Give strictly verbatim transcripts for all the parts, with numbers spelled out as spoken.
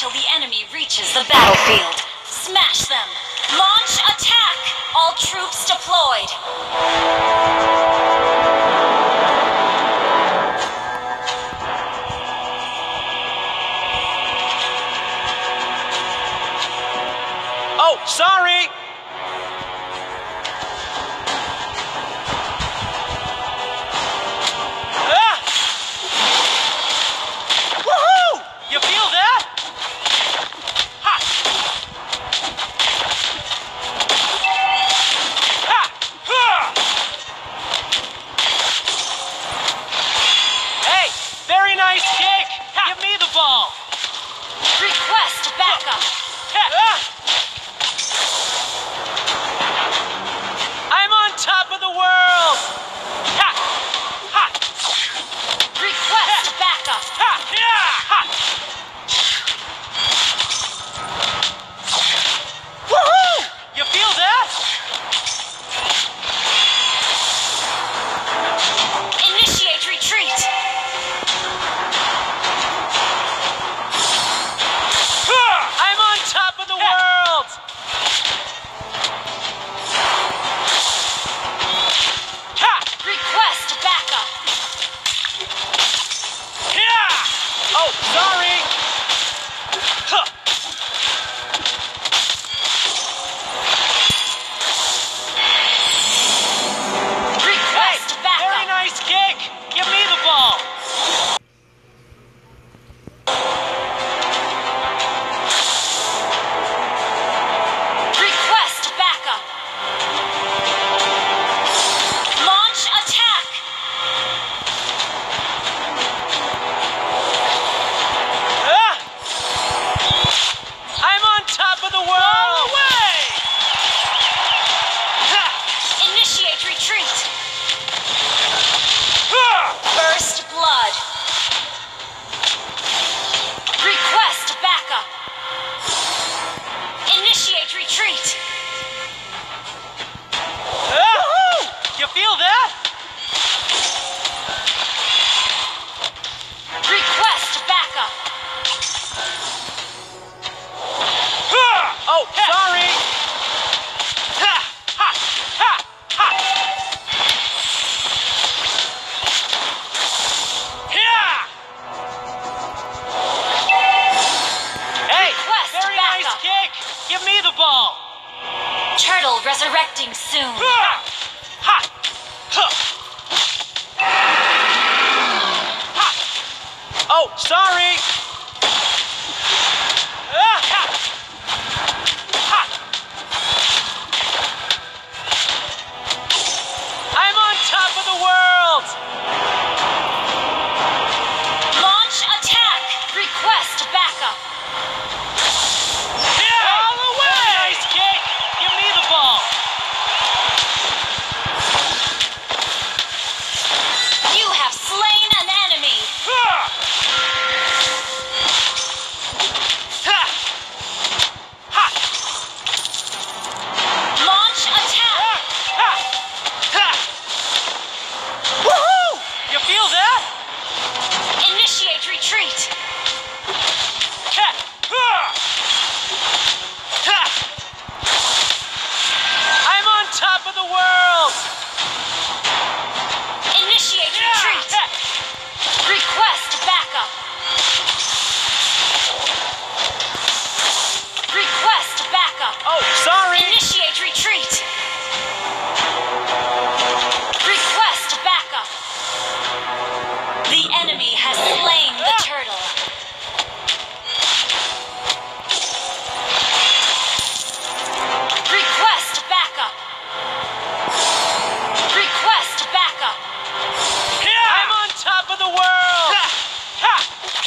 until the enemy reaches the battlefield. Smash them! Launch attack! All troops deployed! Oh, sorry! Ah! Woohoo! You feel that? Ha! Ha! Ha! Hey, very nice kick! Give me the ball! Request backup! Ah! I'm on top of the world! Ha! Ha! Request backup! Ha! Yeah! Ha! Woohoo! You feel that? Initiate retreat! I'm on top of the world! Ha! Request backup! Yeah! Oh, sorry! Huh. Request backup! Very nice kick! Give me the ball! Request backup! Launch attack! Ah! I'm on top of the world! Away! Ha! Initiate retreat! Ah! First blood! Request backup! Initiate retreat! Woohoo! You feel that? Request backup! Oh, sorry! Ha! Ha! Ha! Ha! Yeah! Hey, Request very nice backup. kick! Give me the ball! Turtle resurrecting soon! Ha! Ha! Ha! Ha! Oh, sorry! Ah! Ha! Ha! I'm on top of the world! Launch attack! Request backup! Yeah! All the way! Nice kick! Give me the ball! You have slain an enemy! Ha! Ha! Ha! Launch attack! Ha! Ha! Woohoo! You feel that? Initiate retreat! Ha! Ha! Ha! I'm on top of the world! Initiate Yeah! retreat! Ha! Request backup! Request backup! Oh, sorry! Initiate retreat! Request backup! The enemy has slain the turtle! Request backup! Request backup! Yeah! I'm on top of the world! Ha! Ha!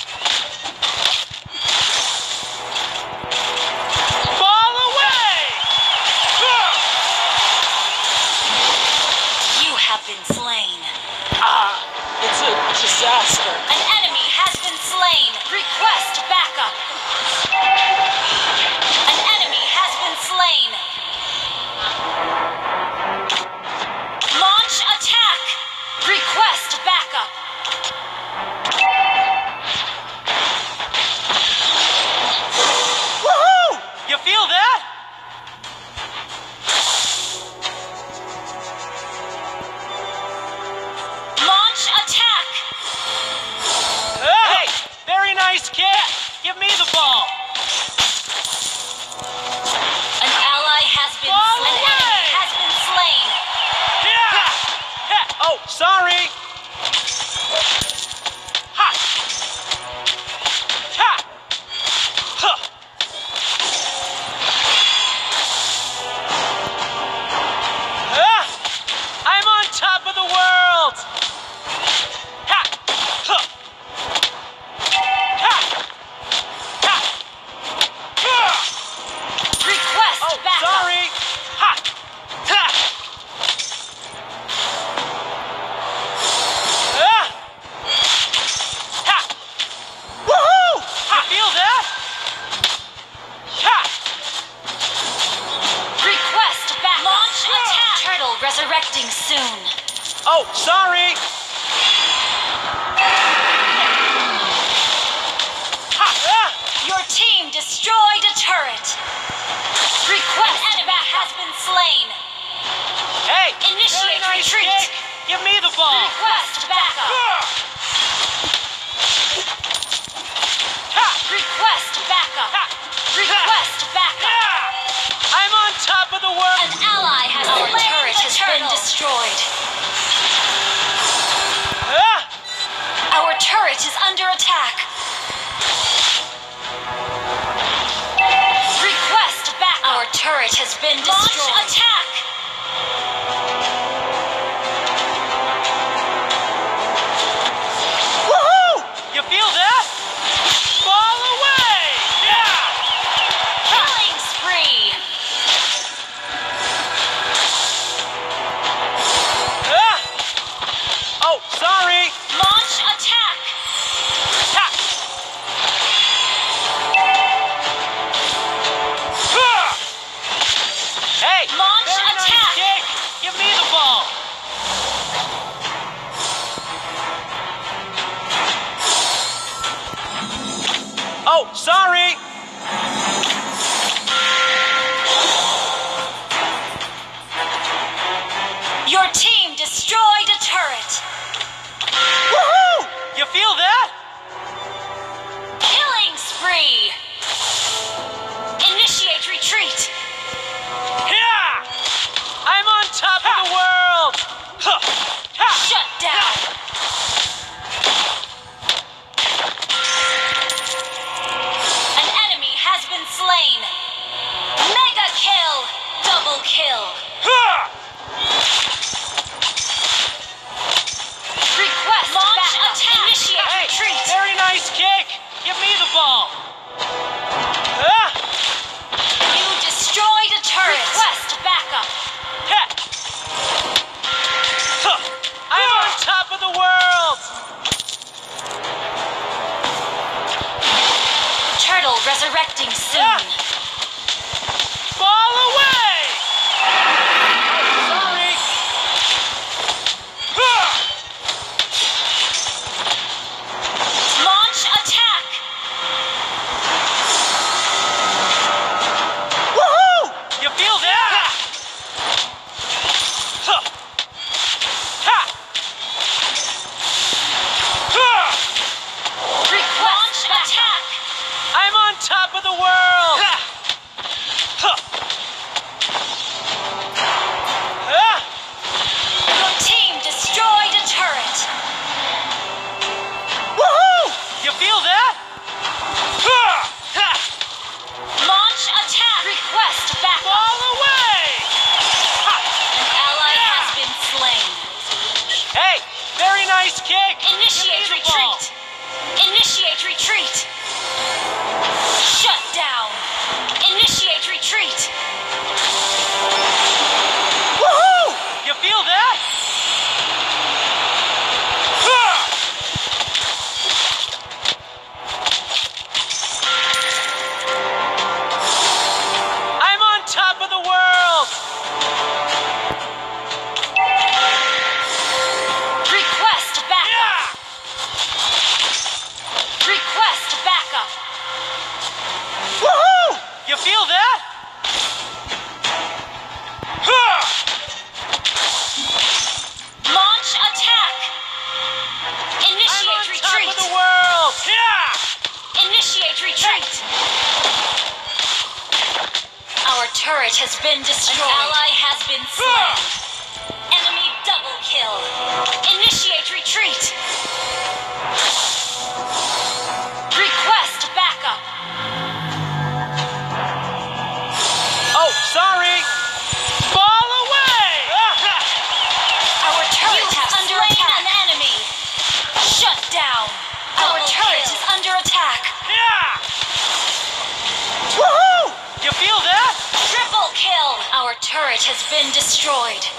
Ball away! Ha! You have been slain. Ah, it's a disaster. An enemy has been slain. Request backup. An enemy has been slain. Launch attack. Request backup. kick! Give me the ball! An ally has been Ball slain. An away! enemy has been slain. Yeah! Yeah! Oh, sorry! Ha! Ha! Huh! Ah! I'm on top of the world! Ha! Huh! Ha! Ha! Ah! Request Oh, backup. sorry! Ha! Ha! Ah! Ha! Woohoo! You feel that? Ha! Request backup. Launch attack. Turtle resurrecting soon. Oh, sorry! Ha! Ah! Your team destroyed a turret. Request enemy has been slain. Hey! Initiate very nice retreat. kick. Give me the ball! Request backup. Ah! Ha! Request backup. Ha! Request backup. Yeah! I'm on top of the world! An ally has Our slain turret the has turtle. been destroyed. Ah! Our turret is under attack. Request back. Our turret has been destroyed. Launch attack. Woohoo! You feel that? Ball away! Yeah! Killing spree. Ah! Oh, sorry! Launch attack. Ha! Ah! Hey! Launch very nice attack. kick. Give me the ball! Oh, sorry! Your team destroyed a turret. Woohoo! You feel that? Killing spree. Initiate retreat. Yeah! I'm on top of the world! Huh! Ha! Shut down. An enemy has been slain. Mega kill. Double kill. Ha! Request launch attack. Initiate Hey, retreat. very nice kick! Give me the ball! Ah! You destroyed a turret. Request backup. Ha! Huh! I'm on top of the world! Turtle resurrecting soon. Ball away! Sorry! Ah! Launch attack. Woohoo! You feel that? Huh! Ha! Ah! Request attack. I'm on top of the world! Huh! Ah! Your team destroyed a turret. Woohoo! You feel that? Ah! Ha! Launch attack. Request backup. Ball away! Ha! An ally Yeah. has been slain. Hey, very nice kick! Initiate Give me the ball. retreat. Initiate retreat. Shut down. Initiate retreat. Woohoo! You feel that? Ah! I'm on top of the world! Request backup. Yeah! Request backup. Woohoo! turret has been destroyed. An ally has been slain. Enemy double kill. Initiate retreat. Request backup. Oh, sorry. Ball away. Our turret is under attack. An enemy. Shut down. Our turret is under attack. Yeah. Woohoo! You feel that? Triple kill. Our turret has been destroyed.